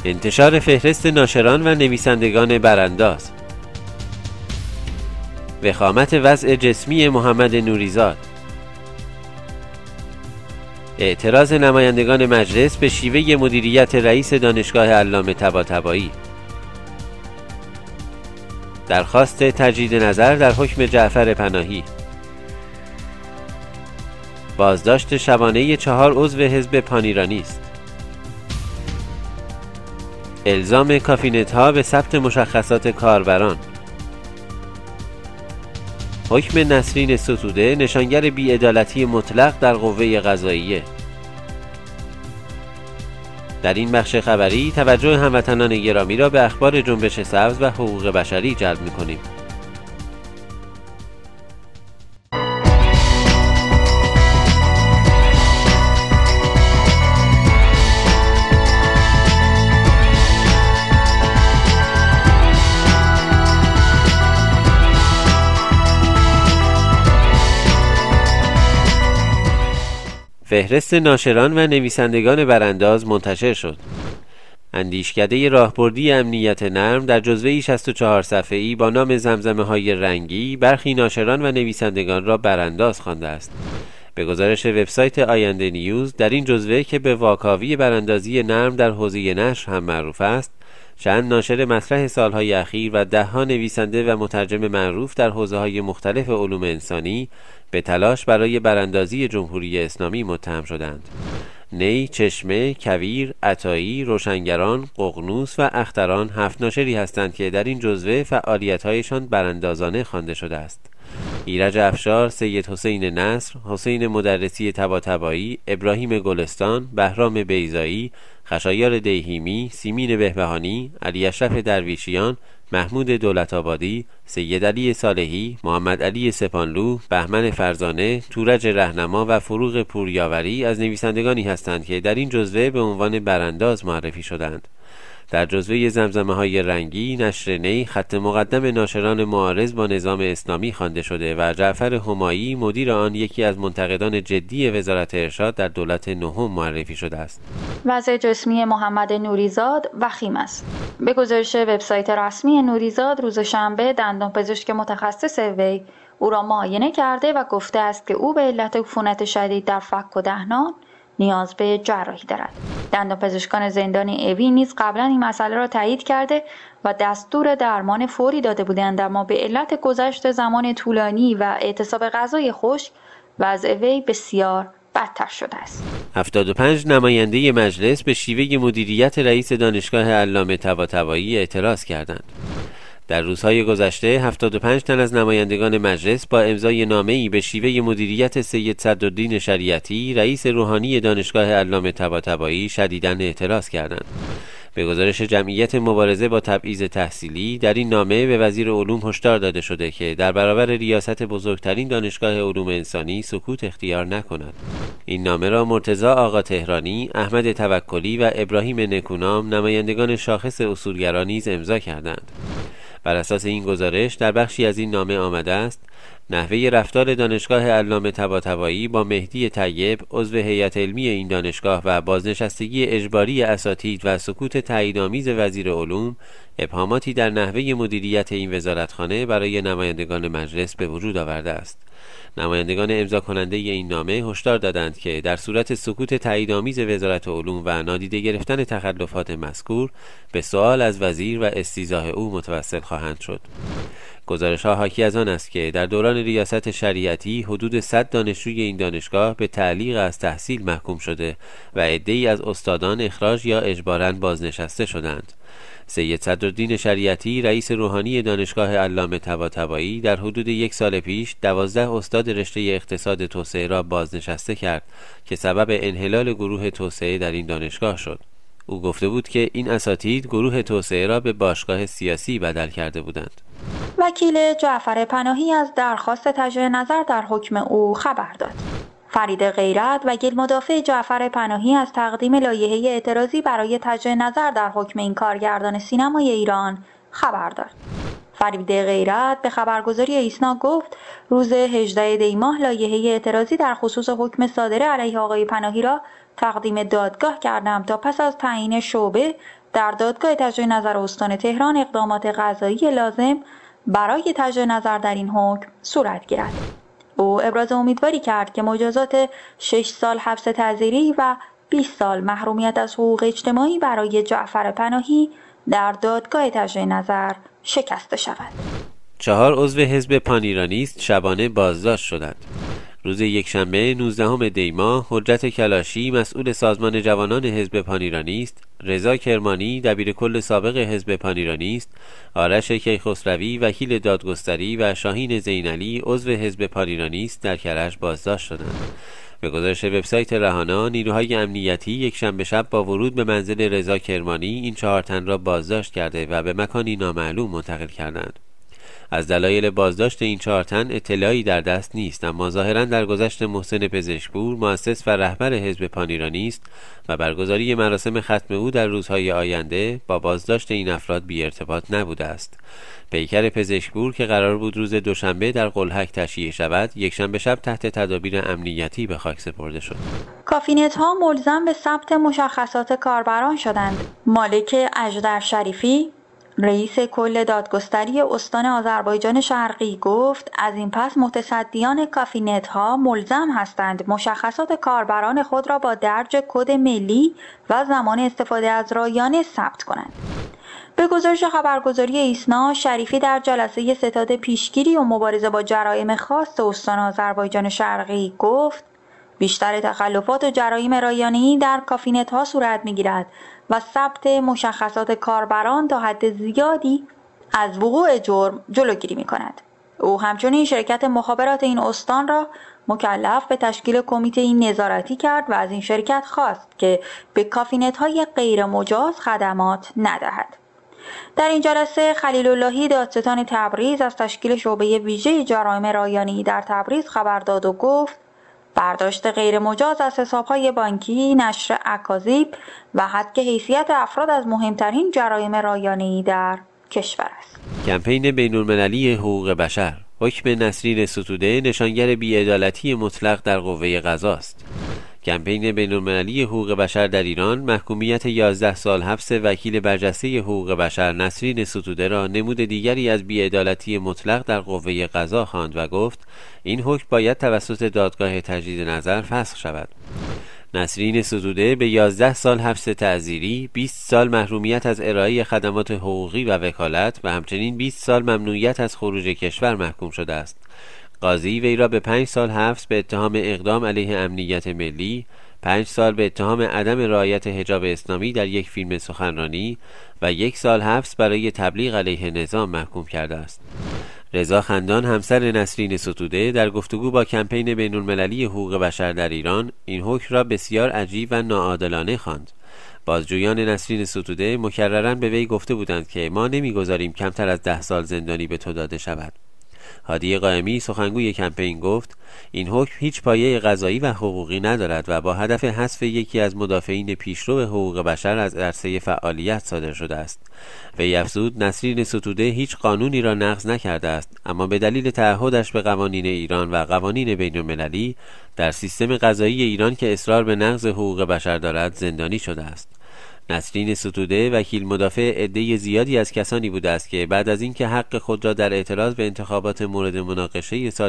انتشار فهرست ناشران و نویسندگان برانداز. وخامت وضع جسمی محمد نوریزاد. اعتراض نمایندگان مجلس به شیوه مدیریت رئیس دانشگاه علامه طباطبایی. درخواست تجدید نظر در حکم جعفر پناهی. بازداشت شبانه 4 عضو حزب پانیرانیست. الزام کافینت‌ها به ثبت مشخصات کاربران. حکم نسرین ستوده نشانگر بی‌عدالتی مطلق در قوه قضاییه. در این بخش خبری توجه هموطنان گرامی را به اخبار جنبش سبز و حقوق بشری جلب می‌کنیم. فهرست ناشران و نویسندگان برانداز منتشر شد. اندیشکده راهبردی امنیت نرم در جزوه‌ای 64 صفحه‌ای با نام زمزمه‌های رنگی برخی ناشران و نویسندگان را برانداز خوانده است. به گزارش وبسایت آینده نیوز، در این جزوه که به واکاوی براندازی نرم در حوزه نشر هم معروف است، چند ناشر مطرح سالهای اخیر و ده‌ها نویسنده و مترجم معروف در حوزه‌های مختلف علوم انسانی به تلاش برای براندازی جمهوری اسلامی متهم شدند. نی، چشمه، کویر، عطایی، روشنگران، ققنوس و اختران 7 ناشری هستند که در این جزوه فعالیت‌هایشان براندازانه خوانده شده است. ایرج افشار، سید حسین نصر، حسین مدرسی طباطبایی، ابراهیم گلستان، بهرام بیضایی، خشایار دیهیمی، سیمین بهبهانی، علی اشرف درویشیان، محمود دولت‌آبادی، سید علی صالحی، محمد علی سپانلو، بهمن فرزانه، تورج رهنما و فروغ پوریاوری از نویسندگانی هستند که در این جزوه به عنوان برانداز معرفی شدند. در جزوه زمزمه‌های رنگی، نشر نی خط مقدم ناشران معارض با نظام اسلامی خوانده شده و جعفر همایی مدیر آن یکی از منتقدان جدی وزارت ارشاد در دولت نهم معرفی شده است. وضع جسمی محمد نوریزاد وخیم است. به گزارش وبسایت رسمی نوریزاد، روز شنبه دندانپزشک متخصص وی او را معاینه کرده و گفته است که او به علت عفونت شدید در فک و دهان نیاز به جراحی دارد. دندانپزشکان زندان اوی نیز قبلا این مسئله را تایید کرده و دستور درمان فوری داده بودند، اما به علت گذشت زمان طولانی و اعتصاب غذای خشک وضع وی بسیار بدتر شده است. 75 نماینده مجلس به شیوه مدیریت رئیس دانشگاه علامه طباطبایی اعتراض کردند. در روزهای گذشته 75 تن از نمایندگان مجلس با امضای نامه‌ای به شیوه مدیریت سید صدرالدین شریعتی رئیس روحانی دانشگاه علامه طباطبایی شدیداً اعتراض کردند. به گزارش جمعیت مبارزه با تبعیض تحصیلی، در این نامه به وزیر علوم هشدار داده شده که در برابر ریاست بزرگترین دانشگاه علوم انسانی سکوت اختیار نکند. این نامه را مرتضی آقا تهرانی، احمد توکلی و ابراهیم نکونام نمایندگان شاخص اصولگرا نیز امضا کردند. بر اساس این گزارش در بخشی از این نامه آمده است: نحوه رفتار دانشگاه علامه طباطبایی با مهدی طیب عضو هیئت علمی این دانشگاه و بازنشستگی اجباری اساتید و سکوت تاییدآمیز وزیر علوم ابهاماتی در نحوه مدیریت این وزارتخانه برای نمایندگان مجلس به وجود آورده است. نمایندگان امضا کننده این نامه هشدار دادند که در صورت سکوت تاییدآمیز وزارت علوم و نادیده گرفتن تخلفات مذکور به سؤال از وزیر و استیضاح او متوسل خواهند شد. گزارش‌ها حاکی از آن است که در دوران ریاست شریعتی حدود 100 دانشجوی این دانشگاه به تعلیق از تحصیل محکوم شده و عده‌ای از استادان اخراج یا اجباراً بازنشسته شدند. سید صدرالدین شریعتی رئیس روحانی دانشگاه علامه طباطبایی در حدود 1 سال پیش 12 استاد رشته اقتصاد توسعه را بازنشسته کرد که سبب انحلال گروه توسعه در این دانشگاه شد. او گفته بود که این اساتید گروه توسعه را به باشگاه سیاسی بدل کرده بودند. وکیل جعفر پناهی از درخواست تجدید نظر در حکم او خبر داد. فرید غیرت، وکیل مدافع جعفر پناهی، از تقدیم لایحه اعتراضی برای تجدید نظر در حکم این کارگردان سینمای ایران خبر داد. فرید غیرت به خبرگزاری ایسنا گفت روز 18 دی ماه لایحه اعتراضی در خصوص حکم صادر علیه آقای پناهی را تقدیم دادگاه کردم تا پس از تعیین شعبه در دادگاه تجدید نظر استان تهران اقدامات قضایی لازم برای تجدید نظر در این حکم صورت گیرد. او ابراز امیدواری کرد که مجازات 6 سال حبس تعزیری و 20 سال محرومیت از حقوق اجتماعی برای جعفر پناهی در دادگاه تجدید نظر شکسته شود. 4 عضو حزب پانیرانیست شبانه بازداشت شدند. روز یکشنبه 19 دی ماه حجت کلاشی مسئول سازمان جوانان حزب پانیرانیست، رضا کرمانی دبیرکل سابق حزب پانیرانیست، آرش کیخسروی وکیل دادگستری و شاهین زینعلی عضو حزب پانیرانیست در کرج بازداشت شدند. به گزارش وبسایت رهانا، نیروهای امنیتی یکشنبه شب با ورود به منزل رضا کرمانی این 4 تن را بازداشت کرده و به مکانی نامعلوم منتقل کردند. از دلایل بازداشت این 4 تن اطلاعی در دست نیست، اما ظاهراً در گذشت محسن پزشکپور مؤسس و رهبر حزب پانیرانیست و برگزاری مراسم ختم او در روزهای آینده با بازداشت این افراد بی ارتباط نبوده است. پیکر پزشکپور که قرار بود روز دوشنبه در قلهک تشییع شود، یکشنبه شب تحت تدابیر امنیتی به خاک سپرده شد. کافینت ها ملزم به ثبت مشخصات کاربران شدند. مالک اژدر شریفی، رئیس کل دادگستری استان آذربایجان شرقی گفت از این پس متصدیان کافینت ها ملزم هستند مشخصات کاربران خود را با درج کد ملی و زمان استفاده از رایانه ثبت کنند. به گزارش خبرگزاری ایسنا، شریفی در جلسه ستاد پیشگیری و مبارزه با جرایم خاص استان آذربایجان شرقی گفت بیشتر تخلفات و جرایم رایانه‌ای در کافینت ها صورت می‌گیرد و ثبت مشخصات کاربران تا حد زیادی از وقوع جرم جلوگیری می‌کند. او همچنین شرکت مخابرات این استان را مکلف به تشکیل کمیته نظارتی کرد و از این شرکت خواست که به کافینت های غیر مجاز خدمات ندهد. در این جلسه خلیل اللهی دادستان تبریز از تشکیل شعبه ویژه جرایم رایانه‌ای در تبریز خبر داد و گفت برداشت غیر مجاز از حساب‌های بانکی، نشر اکاذیب و حذف حیثیت افراد از مهمترین جرایم رایانه‌ای در کشور است. کمپین بین‌المللی حقوق بشر، حکم نسرین ستوده نشانگر بی‌عدالتی مطلق در قوه قضا است. کمپین بین‌المللی حقوق بشر در ایران محکومیت 11 سال حبس وکیل برجسته حقوق بشر نسرین ستوده را نمود دیگری از بی‌عدالتی مطلق در قوه قضا خواند و گفت این حکم باید توسط دادگاه تجدید نظر فسخ شود. نسرین ستوده به 11 سال حبس تعزیری، 20 سال محرومیت از ارائه خدمات حقوقی و وکالت و همچنین 20 سال ممنوعیت از خروج کشور محکوم شده است. قاضی وی را به 5 سال حبس به اتهام اقدام علیه امنیت ملی، 5 سال به اتهام عدم رعایت حجاب اسلامی در یک فیلم سخنرانی و 1 سال حبس برای تبلیغ علیه نظام محکوم کرده است. رضا خندان همسر نسرین ستوده در گفتگو با کمپین بین‌المللی حقوق بشر در ایران این حکم را بسیار عجیب و ناعادلانه خواند. بازجویان نسرین ستوده مکرراً به وی گفته بودند که ما نمیگذاریم کمتر از 10 سال زندانی به تو داده شود. هادی قائمی سخنگوی کمپین گفت این حکم هیچ پایه قضایی و حقوقی ندارد و با هدف حذف یکی از مدافعین پیشرو حقوق بشر از عرصه فعالیت صادر شده است. وی افزود نسرین ستوده هیچ قانونی را نقض نکرده است، اما به دلیل تعهدش به قوانین ایران و قوانین بین‌المللی در سیستم قضایی ایران که اصرار به نقض حقوق بشر دارد زندانی شده است. نسرین ستوده وکیل مدافع عده زیادی از کسانی بوده است که بعد از اینکه حق خود را در اعتراض به انتخابات مورد مناقشه سال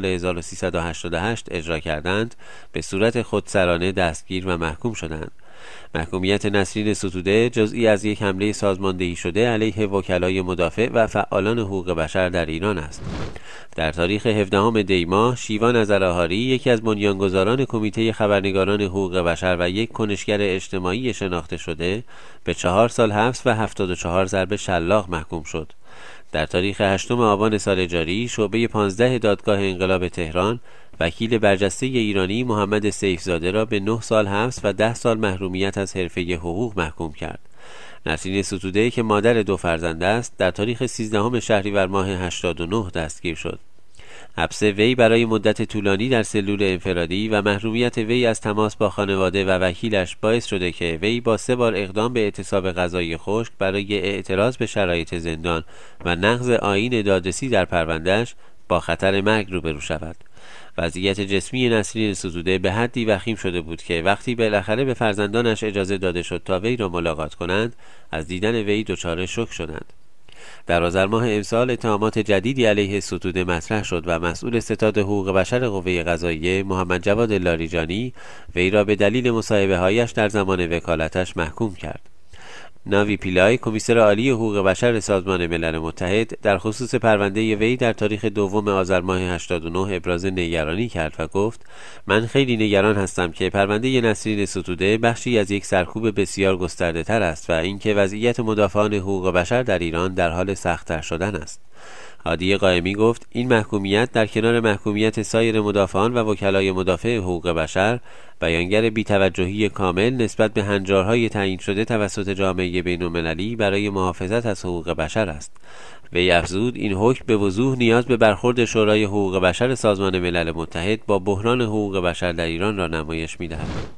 1388 اجرا کردند به صورت خودسرانه دستگیر و محکوم شدند. محکومیت نسرین ستوده جزئی از یک حمله سازماندهی شده علیه وکلای مدافع و فعالان حقوق بشر در ایران است. در تاریخ 17 دی ماه شیوا نظرآهاری یکی از بنیانگذاران کمیته خبرنگاران حقوق بشر و یک کنشگر اجتماعی شناخته شده به 4 سال حبس و 74 ضرب شلاق محکوم شد. در تاریخ 8 آبان سال جاری شعبه 15 دادگاه انقلاب تهران وکیل برجسته ایرانی محمد سیفزاده را به 9 سال حبس و 10 سال محرومیت از حرفه حقوق محکوم کرد. نسرین ستوده که مادر 2 فرزند است در تاریخ 13 شهریور ماه 89 دستگیر شد. حبس وی برای مدت طولانی در سلول انفرادی و محرومیت وی از تماس با خانواده و وکیلش باعث شده که وی با 3 بار اقدام به اعتصاب غذایی خشک برای اعتراض به شرایط زندان و نقض آیین دادرسی در پروندهش با خطر مرگ روبرو شود. وضعیت جسمی نسرین ستوده به حدی وخیم شده بود که وقتی بالاخره به فرزندانش اجازه داده شد تا وی را ملاقات کنند، از دیدن وی دچار شوک شدند. در آذر ماه امسال اتهامات جدیدی علیه ستوده مطرح شد و مسئول ستاد حقوق بشر قوه قضاییه محمد جواد لاریجانی وی را به دلیل مصاحبه‌هایش در زمان وکالتش محکوم کرد. ناوی پیلای، کمیسر عالی حقوق بشر سازمان ملل متحد، در خصوص پرونده وی در تاریخ 2 آذر ماه 89 ابراز نگرانی کرد و گفت: من خیلی نگران هستم که پرونده نسرین ستوده بخشی از یک سرکوب بسیار گسترده تر است و اینکه وضعیت مدافعان حقوق بشر در ایران در حال سخت‌تر شدن است. هادی قائمی گفت: این محکومیت در کنار محکومیت سایر مدافعان و وکلای مدافع حقوق بشر بیانگر بی‌توجهی کامل نسبت به هنجارهای تعیین شده توسط جامعه بین‌المللی برای محافظت از حقوق بشر است. وی افزود: این حکم به وضوح نیاز به برخورد شورای حقوق بشر سازمان ملل متحد با بحران حقوق بشر در ایران را نمایش می‌دهد.